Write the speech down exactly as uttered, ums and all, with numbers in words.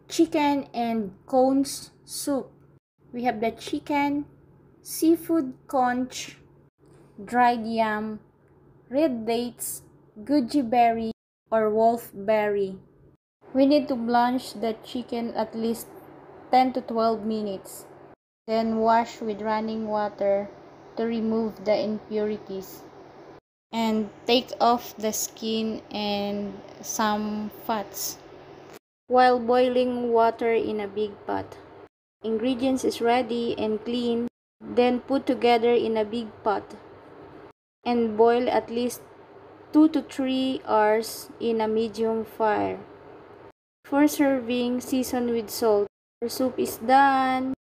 chicken and conch soup. We have the chicken, seafood conch, dried yam, red dates, goji berry, or wolfberry. We need to blanch the chicken at least ten to twelve minutes. Then wash with running water to remove the impurities. And take off the skin and some fats. While boiling water in a big pot. Ingredients is ready and clean. Then put together in a big pot. And boil at least two to three hours in a medium fire. For serving, season with salt. Our soup is done.